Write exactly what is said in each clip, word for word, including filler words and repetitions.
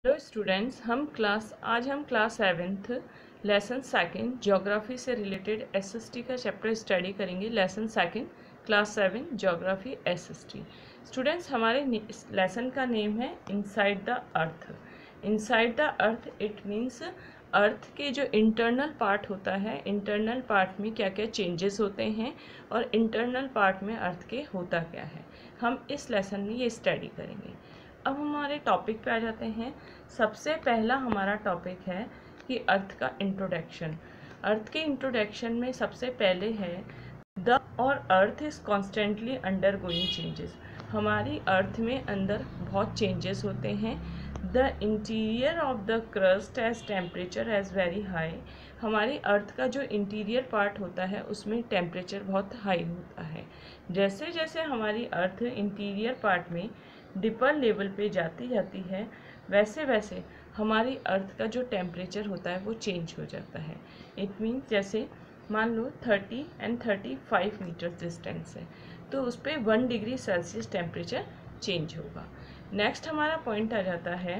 Hello students, हम class आज हम class seventh lesson second geography से रिलेटेड एसएसटी का चैप्टर स्टडी करेंगे। Lesson second class seven geography SST. Students, हमारे लेसन का नेम है inside the earth. Inside the earth it means earth के जो इंटरनल पार्ट होता है, इंटरनल पार्ट में क्या क्या चेंजेस होते हैं और इंटरनल पार्ट में अर्थ के होता क्या है, हम इस लेसन में ये स्टडी करेंगे। अब हमारे टॉपिक पे आ जाते हैं। सबसे पहला हमारा टॉपिक है कि अर्थ का इंट्रोडक्शन। अर्थ के इंट्रोडक्शन में सबसे पहले है द और earth is constantly undergoing changes. हमारी अर्थ में अंदर बहुत चेंजेस होते हैं। The interior of the crust as temperature as very high. हमारी अर्थ का जो इंटीरियर पार्ट होता है उसमें टेम्परेचर बहुत हाई होता है। जैसे जैसे हमारी अर्थ इंटीरियर पार्ट में डिपर लेवल पे जाती जाती है, वैसे वैसे हमारी अर्थ का जो टेम्परेचर होता है वो चेंज हो जाता है। इट मीन्स जैसे मान लो thirty and thirty five metre distance है तो उस पर one degree Celsius temperature change होगा। नेक्स्ट हमारा पॉइंट आ जाता है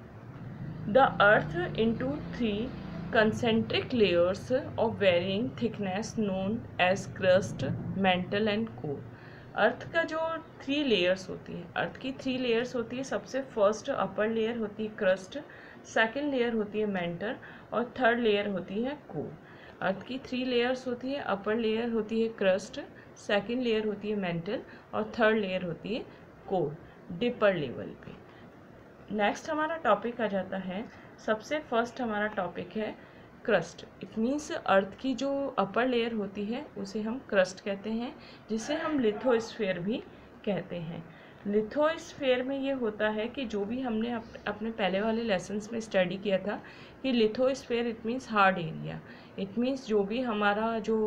the earth into three concentric layers of varying thickness known as crust, mantle and core. Earth का जो थ्री लेयर्स होती है, अर्थ की थ्री लेयर्स होती है। सबसे फर्स्ट अपर लेयर होती है क्रस्ट, सेकंड लेयर होती है मेंटल और थर्ड लेयर होती है कोर। अर्थ की थ्री लेयर्स होती है, अपर लेयर होती है क्रस्ट, सेकंड लेयर होती है मेंटल और थर्ड लेयर होती है कोर, डिपर लेवल पे। नेक्स्ट हमारा टॉपिक आ जाता है, सबसे फर्स्ट हमारा टॉपिक है क्रस्ट। इट मीन्स अर्थ की जो अपर लेयर होती है उसे हम क्रस्ट कहते हैं, जिसे हम लिथोस्फीयर भी कहते हैं। लिथोस्फीयर में ये होता है कि जो भी हमने अप, अपने पहले वाले लेसन्स में स्टडी किया था कि lithosphere it means hard area. It means जो भी हमारा जो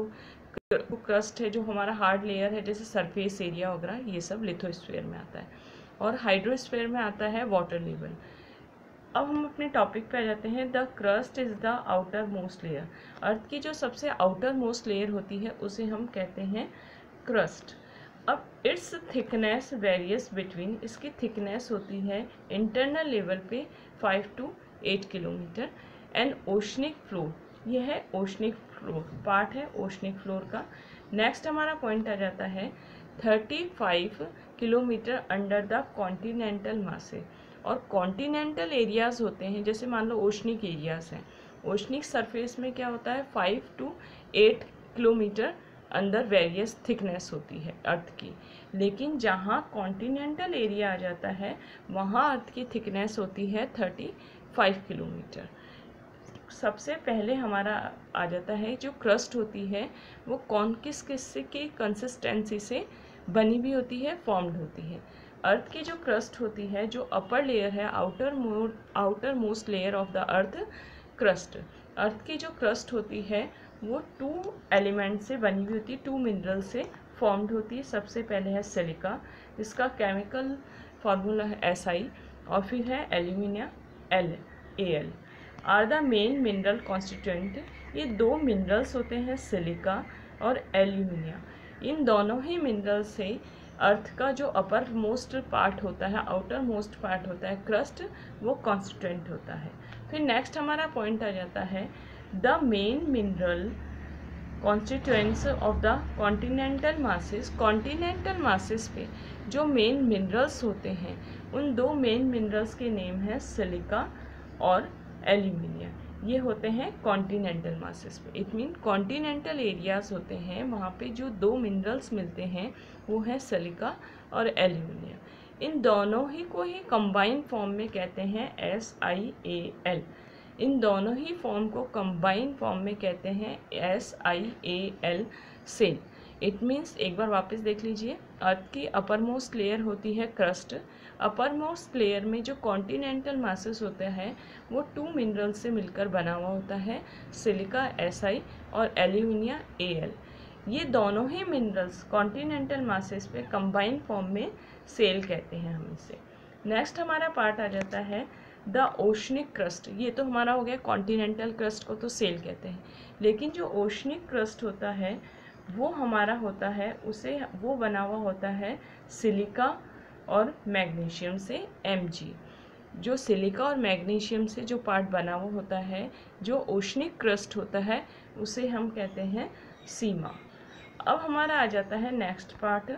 क्रस्ट है, जो हमारा हार्ड लेयर है, जैसे सरफेस एरिया वगैरह, ये सब लिथोस्फीयर में आता है। और हाइड्रोस्फीयर में आता है वाटर लेवल। अब हम अपने टॉपिक पे आ जाते हैं। The crust is the outermost layer. Earth की जो सबसे आउटर मोस्ट लेयर होती है उसे हम कहते हैं क्रस्ट। अब इट्स थिकनेस वेरियस बिटवीन, इसकी थिकनेस होती है इंटरनल लेवल पे five to eight kilometre and oceanic floor, यह है ओशनिक फ्लोर पार्ट है ओशनिक फ्लोर का। नेक्स्ट हमारा पॉइंट आ जाता है thirty five kilometre under the continental masses. और कॉन्टिनेंटल एरियाज़ होते हैं, जैसे मान लो ओशनिक एरियाज़ हैं, ओशनिक सरफेस में क्या होता है फाइव टू एट किलोमीटर अंदर वेरियस थिकनेस होती है अर्थ की। लेकिन जहाँ कॉन्टिनेंटल एरिया आ जाता है वहाँ अर्थ की थिकनेस होती है थर्टी फाइव किलोमीटर। सबसे पहले हमारा आ जाता है जो क्रस्ट होती है वो कौन किस किस की कंसिस्टेंसी से बनी हुई होती है, फॉर्म्ड होती है। अर्थ की जो क्रस्ट होती है, जो अपर लेयर है, outer more outermost layer of the earth crust. Earth की जो क्रस्ट होती है वो टू एलिमेंट से बनी हुई होती है, टू मिनरल से फॉर्म्ड होती है। सबसे पहले है सिलिका, इसका केमिकल फार्मूला है एस आई, और फिर है alumina L A L are the main mineral constituent. ये दो मिनरल्स होते हैं सिलिका और एल्यूमिनिया। इन दोनों ही मिनरल से अर्थ का जो अपर मोस्ट पार्ट होता है, आउटर मोस्ट पार्ट होता है क्रस्ट, वो कॉन्स्टिट्यूएंट होता है। फिर नेक्स्ट हमारा पॉइंट आ जाता है the main mineral constituents of the continental masses. Continental masses पे जो मेन मिनरल्स होते हैं उन दो मेन मिनरल्स के नेम है सिलिका और एल्यूमिनिया। ये होते हैं कॉन्टिनेंटल मासेस पे। इट मीन कॉन्टिनेंटल एरियाज होते हैं, वहाँ पे जो दो मिनरल्स मिलते हैं वो है सिलिका और एल्यूमिनिया। इन दोनों ही को ही कंबाइन फॉर्म में कहते हैं एस आई ए एल। इन दोनों ही फॉर्म को कंबाइन फॉर्म में कहते हैं S I A L sial. It means एक बार वापस देख लीजिए, अर्थ की अपर मोस्ट लेयर होती है क्रस्ट। अपर मोस्ट लेयर में जो कॉन्टिनेंटल मासेस होता है वो टू मिनरल से मिलकर बना हुआ होता है, सिलिका एस आई और एल्यूमिनिया ए एल। ये दोनों ही मिनरल्स कॉन्टिनेंटल मासेस पे कंबाइन फॉर्म में सेल कहते हैं हम इसे। नेक्स्ट हमारा पार्ट आ जाता है द ओशनिक क्रस्ट। ये तो हमारा हो गया कॉन्टिनेंटल क्रस्ट को तो सेल कहते हैं, लेकिन जो ओशनिक क्रस्ट होता है वो हमारा होता है, उसे वो बना हुआ होता है सिलिका और मैग्नीशियम से एम जी। जो सिलिका और मैग्नीशियम से जो पार्ट बना हुआ होता है, जो ओशनिक क्रस्ट होता है, उसे हम कहते हैं सीमा। अब हमारा आ जाता है नेक्स्ट पार्ट,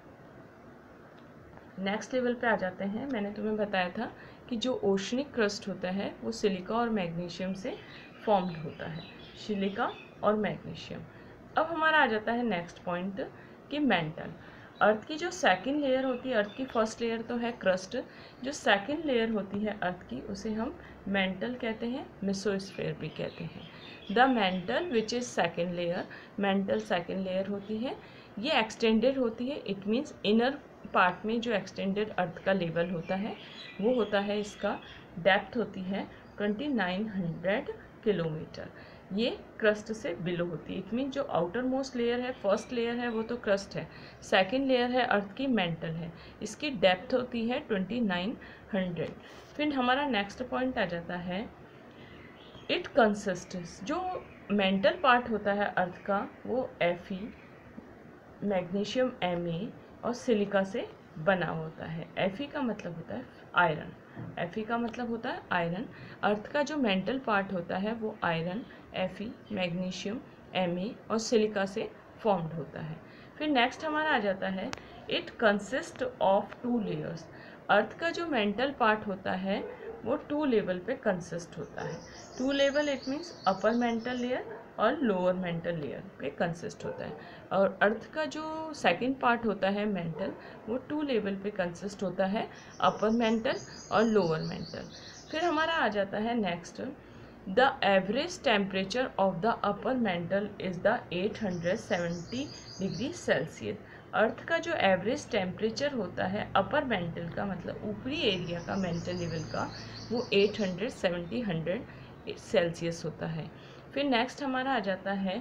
नेक्स्ट लेवल पे आ जाते हैं। मैंने तुम्हें बताया था कि जो ओशनिक क्रस्ट होता है वो सिलिका और मैग्नीशियम से फॉर्म्ड होता है, सिलिका और मैग्नीशियम। अब हमारा आ जाता है नेक्स्ट पॉइंट कि मेंटल। अर्थ की जो सेकंड लेयर होती है, अर्थ की फर्स्ट लेयर तो है क्रस्ट, जो सेकंड लेयर होती है अर्थ की उसे हम मेंटल कहते हैं, मेसोस्फीयर भी कहते हैं। The mantle which is second layer, mantle second layer होती है, ये एक्सटेंडेड होती है। इट मीन्स इनर पार्ट में जो एक्सटेंडेड अर्थ का लेवल होता है वो होता है, इसका डेप्थ होती है ट्वेंटी नाइन हंड्रेड किलोमीटर। ये क्रस्ट से बिलो होती है। इट मीन जो आउटर मोस्ट लेयर है, फर्स्ट लेयर है वो तो क्रस्ट है, सेकंड लेयर है अर्थ की मेंटल है, इसकी डेप्थ होती है ट्वेंटी नाइन हंड्रेड। फिर हमारा नेक्स्ट पॉइंट आ जाता है इट कंसिस्ट्स, जो मेंटल पार्ट होता है अर्थ का वो एफी, मैग्नीशियम एम और सिलिका से बना होता है। एफी का मतलब होता है आयरन, एफी का मतलब होता है आयरन। अर्थ का जो मेंटल पार्ट होता है वो आयरन, एफी, मैग्नीशियम, एमए और सिलिका से फॉर्म्ड होता है। फिर नेक्स्ट हमारा आ जाता है it consist of two layers. Earth का जो मेंटल पार्ट होता है वो टू लेवल पे कंसिस्ट होता है। Two level it means upper mantle layer और लोअर मेंटल लेयर पे कंसिस्ट होता है। और अर्थ का जो सेकंड पार्ट होता है मेंटल, वो टू लेवल पे कंसिस्ट होता है, अपर मेंटल और लोअर मेंटल। फिर हमारा आ जाता है next the average temperature of the upper mantle is the eight hundred seventy degree Celsius. Earth का जो एवरेज टेम्परेचर होता है अपर मेंटल का, मतलब ऊपरी एरिया का मेंटल लेवल का, वो eight hundred seventy hundred Celsius होता है। फिर नेक्स्ट हमारा आ जाता है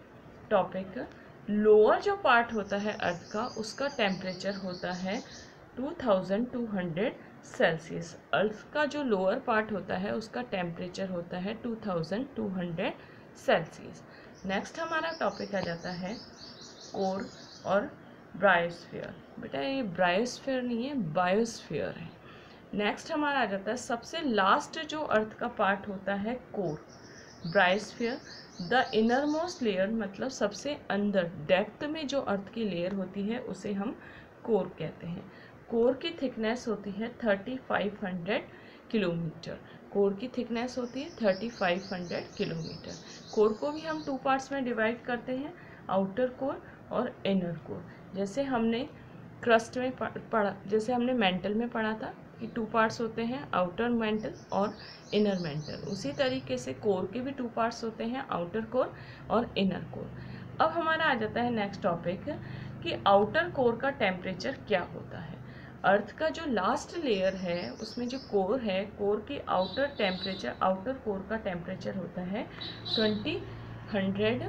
टॉपिक लोअर जो पार्ट होता है अर्थ का, उसका टेम्परेचर होता है two thousand two hundred Celsius. Earth का जो लोअर पार्ट होता है उसका टेम्परेचर होता है two thousand two hundred Celsius. Next हमारा टॉपिक आ जाता है कोर और ब्रायोस्फीयर। बेटा ये ब्रायोस्फीयर नहीं है, बायोस्फीयर है। नेक्स्ट हमारा आ जाता है सबसे लास्ट जो अर्थ का पार्ट होता है core, barysphere. The innermost layer मतलब सबसे अंदर डेप्थ में जो अर्थ की लेयर होती है उसे हम कोर कहते हैं। कोर की थिकनेस होती है thirty five hundred kilometre. Core की थिकनेस होती है thirty five hundred kilometre. Core को भी हम टू पार्ट्स में डिवाइड करते हैं, आउटर कोर और इनर कोर। जैसे हमने क्रस्ट में पढ़ा, जैसे हमने मेंटल में पढ़ा था कि टू पार्ट्स होते हैं, आउटर मेंटल और इनर मेंटल, उसी तरीके से कोर के भी टू पार्ट्स होते हैं, आउटर कोर और इनर कोर। अब हमारा आ जाता है नेक्स्ट टॉपिक कि आउटर कोर का टेम्परेचर क्या होता है। अर्थ का जो लास्ट लेयर है उसमें जो कोर है, कोर की आउटर टेम्परेचर, आउटर कोर का टेम्परेचर होता है twenty hundred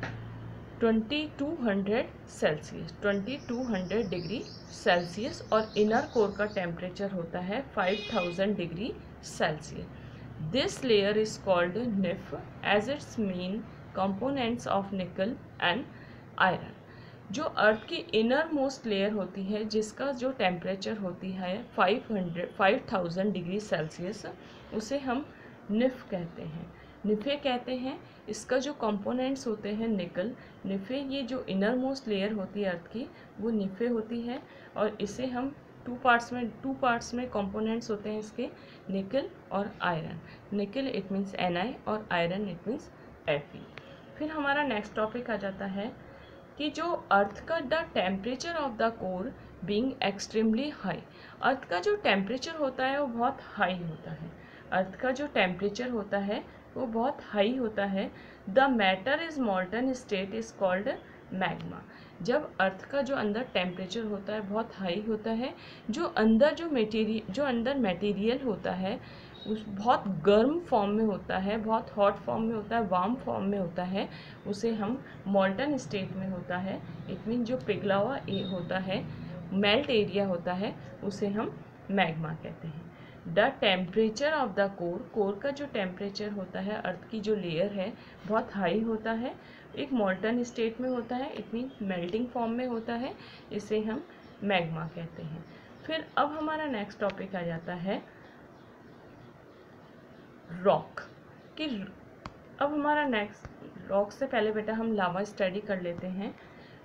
twenty two hundred Celsius, twenty two hundred degree Celsius. और इनर कोर का टेम्परेचर होता है five thousand degree Celsius. This layer is called nife as its main components of nickel and iron. जो earth की inner most layer होती है जिसका जो टेम्परेचर होती है five hundred five thousand degree Celsius, उसे हम निफ कहते हैं, निफे कहते हैं। इसका जो कंपोनेंट्स होते हैं निकल, निफे, ये जो इनर मोस्ट लेयर होती है अर्थ की वो निफे होती है। और इसे हम टू पार्ट्स में टू पार्ट्स में कंपोनेंट्स होते हैं इसके, निकल और आयरन। निकल इट मीन्स एन आई और iron it means F E. फिर हमारा नेक्स्ट टॉपिक आ जाता है कि जो अर्थ का the temperature of the core being extremely high. Earth का जो टेम्परेचर होता है वो बहुत हाई होता है। अर्थ का जो टेम्परेचर होता है वो बहुत हाई होता है। The matter is molten state is called magma. जब अर्थ का जो अंदर टेम्परेचर होता है बहुत हाई होता है, जो अंदर जो मटेरियल जो अंदर मटेरियल होता है उस बहुत गर्म फॉर्म में होता है, बहुत हॉट फॉर्म में होता है, वार्म फॉर्म में होता है, उसे हम मॉल्टन स्टेट में होता है। इट मीन जो पिघला हुआ होता है, मेल्ट एरिया होता है, उसे हम मैग्मा कहते हैं। The temperature of the core, core का जो टेम्परेचर होता है अर्थ की जो लेयर है बहुत हाई होता है, एक मॉल्टन स्टेट में होता है, इट मीन मेल्टिंग फॉर्म में होता है, इसे हम मैग्मा कहते हैं। फिर अब हमारा नेक्स्ट टॉपिक आ जाता है रॉक कि अब हमारा नेक्स्ट रॉक से पहले बेटा हम लावा स्टडी कर लेते हैं।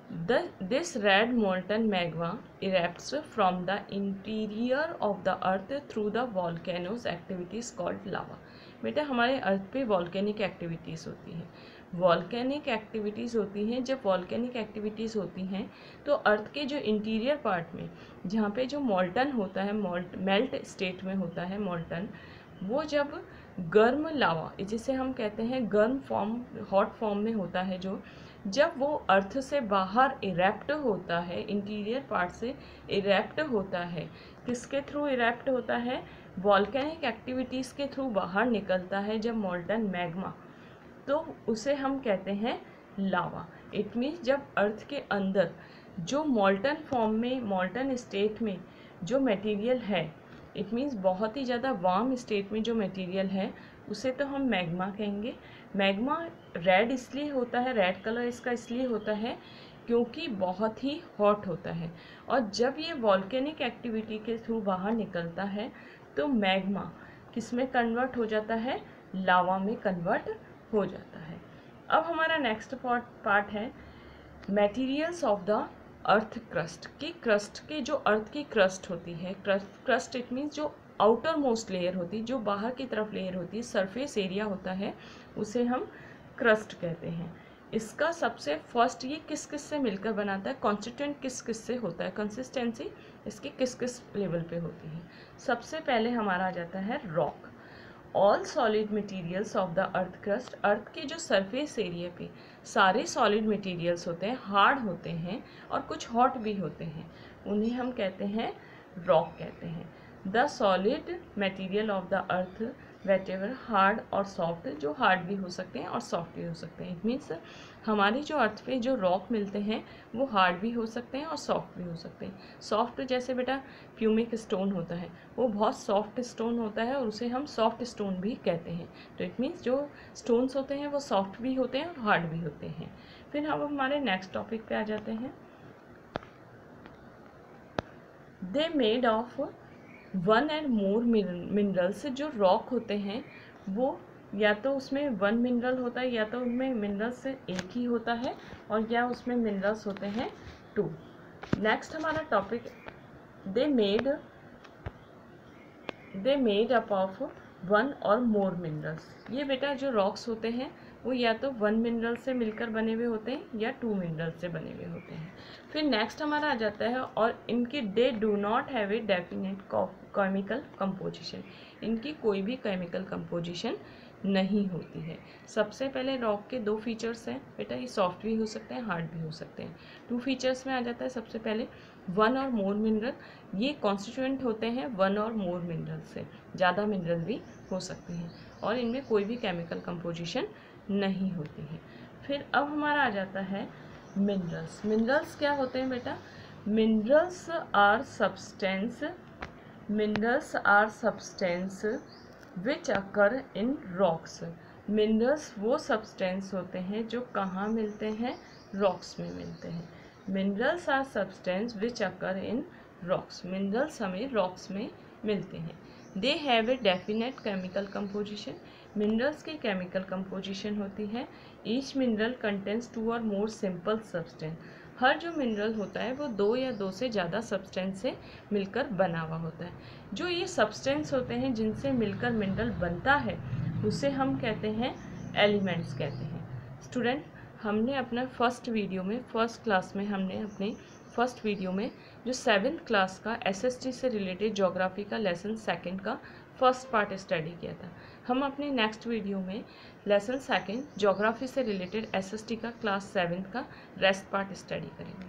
The this red molten magma erupts from the interior of the earth through the volcanoes activities called lava. बेटा हमारे अर्थ पे वॉल्केनिक एक्टिविटीज़ होती हैं। वॉल्केनिक एक्टिविटीज़ होती हैं जब वॉल्केनिक एक्टिविटीज़ होती हैं तो अर्थ के जो इंटीरियर पार्ट में जहाँ पे जो मोल्टन होता है, मोल्ट मेल्ट स्टेट में होता है मोल्टन, वो जब गर्म लावा जिसे हम कहते हैं गर्म फॉर्म हॉट फॉर्म में होता है, जो जब वो अर्थ से बाहर इरेप्ट होता है, इंटीरियर पार्ट से इरेप्ट होता है, किसके थ्रू इरेप्ट होता है? वॉल्केनिक एक्टिविटीज़ के थ्रू बाहर निकलता है जब मोल्टन मैग्मा, तो उसे हम कहते हैं लावा। इट मीन्स जब अर्थ के अंदर जो मोल्टन फॉर्म में, मोल्टन स्टेट में जो मटेरियल है, इट मीन्स बहुत ही ज़्यादा वार्म स्टेट में जो मटेरियल है, उसे तो हम मैग्मा कहेंगे। मैग्मा रेड इसलिए होता है, रेड कलर इसका इसलिए होता है क्योंकि बहुत ही हॉट होता है, और जब ये वॉल्केनिक एक्टिविटी के थ्रू बाहर निकलता है तो मैग्मा किस में कन्वर्ट हो जाता है? लावा में कन्वर्ट हो जाता है। अब हमारा नेक्स्ट पार्ट पार्ट है materials of the earth crust. की क्रस्ट के जो अर्थ की क्रस्ट होती है, क्रस्ट क्रस्ट इट मीन्स जो आउटर मोस्ट लेयर होती है, जो बाहर की तरफ लेयर होती है, सरफेस एरिया होता है, उसे हम क्रस्ट कहते हैं। इसका सबसे फर्स्ट ये किस किस से मिलकर बनाता है, कॉन्स्टिट्यूएंट किस किस से होता है, कंसिस्टेंसी इसकी किस किस लेवल पे होती है। सबसे पहले हमारा आ जाता है rock. All solid materials of the earth crust, earth के जो सरफेस एरिया पे सारे सॉलिड मटेरियल्स होते हैं, हार्ड होते हैं और कुछ हॉट भी होते हैं, उन्हें हम कहते हैं रॉक कहते हैं। The solid material of the earth whatever hard और सॉफ्ट, जो हार्ड भी हो सकते हैं और सॉफ्ट भी हो सकते हैं। इट मीन्स हमारी जो अर्थ पे जो रॉक मिलते हैं वो हार्ड भी हो सकते हैं और सॉफ्ट भी हो सकते हैं। सॉफ्ट जैसे बेटा प्यूमिक स्टोन होता है, वो बहुत सॉफ्ट स्टोन होता है और उसे हम सॉफ्ट स्टोन भी कहते हैं। तो इट मीन्स जो स्टोन्स होते हैं वो सॉफ्ट भी होते हैं और हार्ड भी होते हैं। फिर हम हमारे नेक्स्ट टॉपिक पे आ जाते हैं। They made of one and more minerals. जो रॉक होते हैं वो या तो उसमें वन मिनरल होता है, या तो उनमें मिनरल्स से एक ही होता है, और या उसमें मिनरल्स होते हैं टू। नेक्स्ट हमारा topic they made they made up of one और मोर मिनरल्स। ये बेटा जो रॉक्स होते हैं वो या तो वन मिनरल से मिलकर बने हुए होते हैं या टू मिनरल से बने हुए होते हैं। फिर नेक्स्ट हमारा आ जाता है और इनकी they do not have a definite chemical composition. इनकी कोई भी केमिकल कंपोजिशन नहीं होती है। सबसे पहले रॉक के दो फीचर्स हैं बेटा, ये सॉफ्ट भी हो सकते हैं, हार्ड भी हो सकते हैं। टू फीचर्स में आ जाता है सबसे पहले वन और मोर मिनरल। ये कॉन्स्टिट्यूएंट होते हैं वन और मोर मिनरल से, ज़्यादा मिनरल भी हो सकते हैं, और इनमें कोई भी केमिकल कंपोजिशन नहीं होती है। फिर अब हमारा आ जाता है मिनरल्स। मिनरल्स क्या होते हैं बेटा? Minerals are substance minerals are substance which occur in rocks. Minerals वो सब्सटेंस होते हैं जो कहाँ मिलते हैं? रॉक्स में मिलते हैं। Minerals are substance which occur in rocks. Minerals हमें रॉक्स में मिलते हैं। They have a definite chemical composition. Minerals की केमिकल कंपोजिशन होती है। ईच मिनरल कंटेंस टू और मोर सिंपल सब्सटेंस। हर जो मिनरल होता है वो दो या दो से ज़्यादा सब्सटेंस से मिलकर बना हुआ होता है। जो ये सब्सटेंस होते हैं जिनसे मिलकर मिनरल बनता है उसे हम कहते हैं एलिमेंट्स कहते हैं। स्टूडेंट, हमने अपना फर्स्ट वीडियो में फर्स्ट क्लास में हमने अपने फर्स्ट वीडियो में जो सेवन्थ क्लास का एसएसटी से रिलेटेड ज्योग्राफी का लेसन सेकंड का फर्स्ट पार्ट स्टडी किया था। हम अपने नेक्स्ट वीडियो में लेसन सेकंड ज्योग्राफी से रिलेटेड एसएसटी का क्लास सेवन्थ का रेस्ट पार्ट स्टडी करेंगे।